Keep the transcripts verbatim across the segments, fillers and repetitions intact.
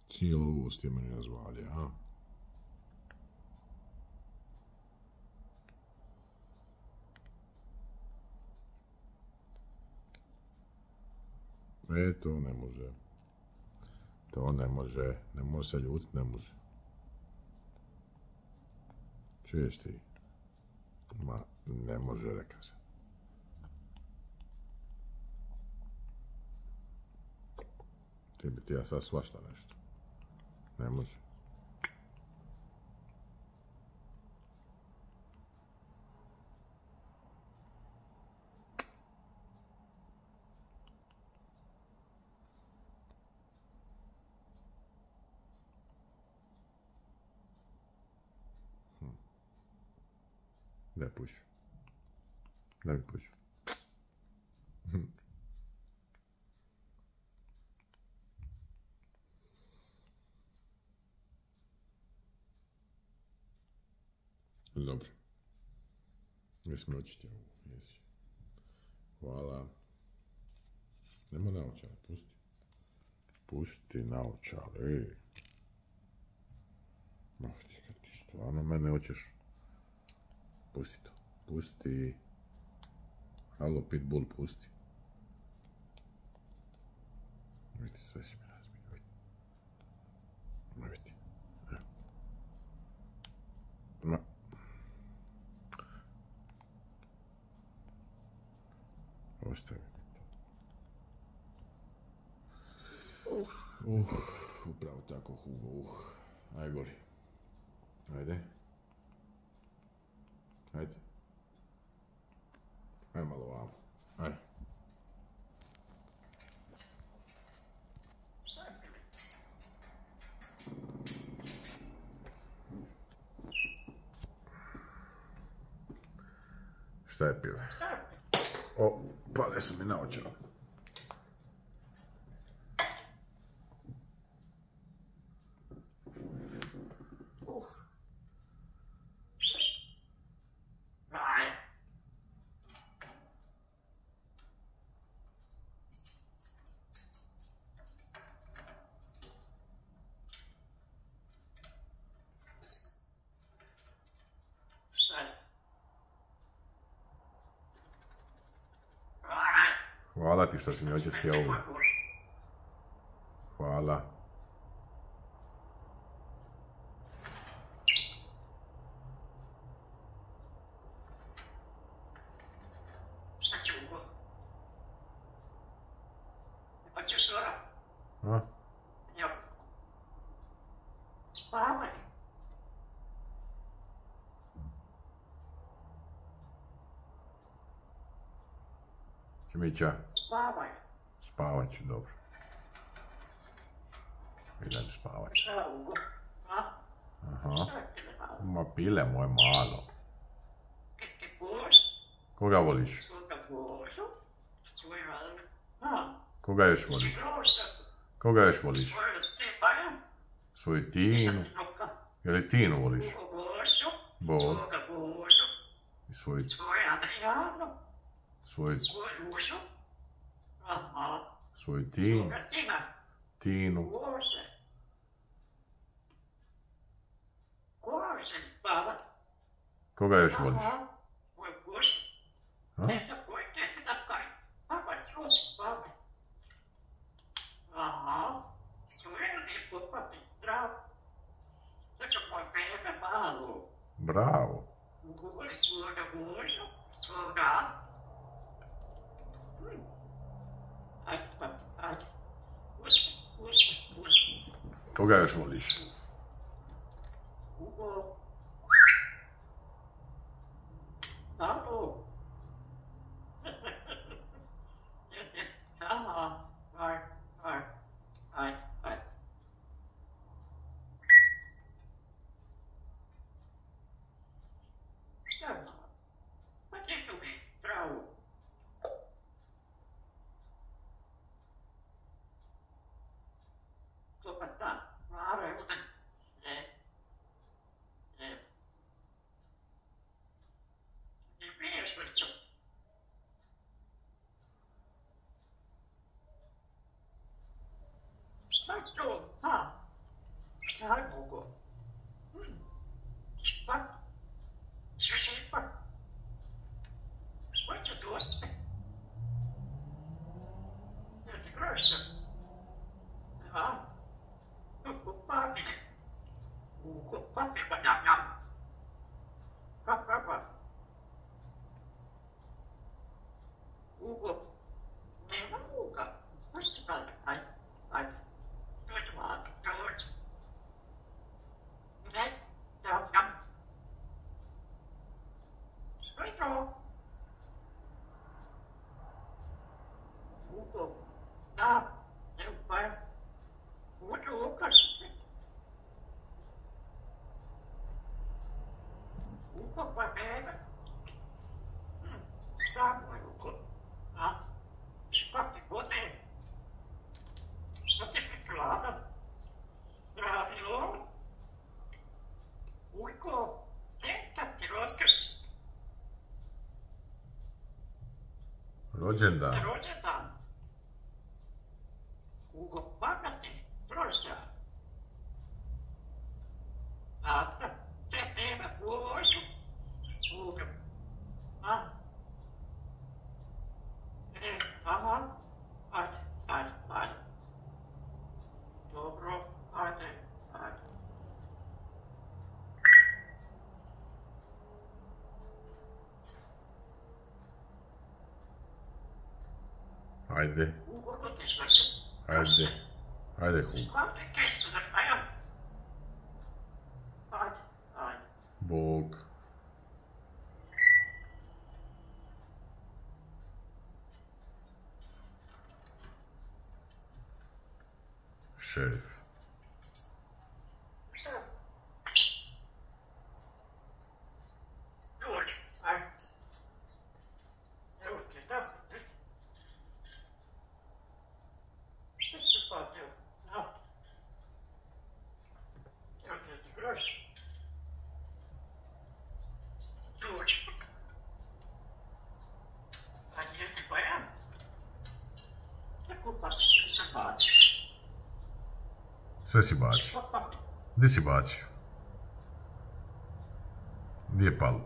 Cijelo ovo ste meni razvalje, a? E, to ne može. To ne može. Ne može se ljutit, ne može. Čuješ ti? Ma, ne može, reka se. Ti bi ti ja sad svašta nešto. Ne može. Ne puši. Ne mi puši. Dobro. Jesi mi očistio ovu? Jesi. Hvala. Nemo naočale, pusti. Pusti naočale, ej. Mah ti, kad ti stvarno mene hoćeš. Pusti to. Pusti. Halo, pitbull, pusti. Vidite, sve si mi razbio, vidite. Vidite. Evo. Ma. Ostavi mi to. Uh, uh, upravo tako, Hugo, uh. Aj gori. Ajde. Ajde. Aj malo ovamo. Aj. Šta je pile? O, pale su mi naočale. Hvala ti što si mi očistio ovu. Hvala. A? Čimića? Spavaj. Spavat ću, dobro. Idem spavat. Aha. Ma pile moje malo. Koga voliš? Koga još voliš? Koga još voliš? Svoju Tinu. Je li Tinu voliš? Bog. I svoju... Svoju... Svoju Tinu. Tinu. Koga još voliš? Ha? Bravo. Koga još voliš? papi pa njam njam. Kap, kap, kap. Hugo, nema Huga. Pusti pa, ajde, ajde. Dođi mladi, dođi. Ne, njam njam. Što je to? Hugo, da, ne upaja. Uđu Lukas. Hugo pa bebe. Samo je Hugo. A? Šta ti bude? Šta ti priklada? Pravilo? Hugo, sretan ti rođendan. Rođendan. Rođendan. Hugo, pagati, prošla. A te, te nema uvožu. Hugo. A? E, aha. Ajde, ajde, ajde. Dobro, ajde, ajde. Ajde, Hugo, otišla se. ajde, ajde Hugo. Hvala kesu da pajam. Ajde, ajde. Bog. Šerif. Šta? Dođi, ajde. Evo ti, da. Šta si patio? Na. Evo ti ti groš. Dođi. A nije ti pojam? Tako pa si se baciš. Sve si bacio. Pa pa. Gdje si bacio? Gdje je palo?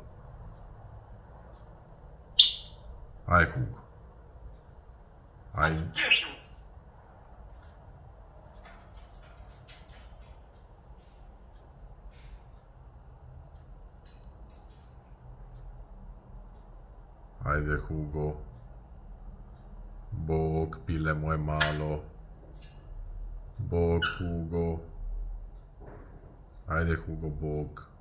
Aj Hugo. Aj. Gdje su? Ajde Hugo. Bog, pile moje malo. Bog, Hugo. Ajde Hugo, Bog.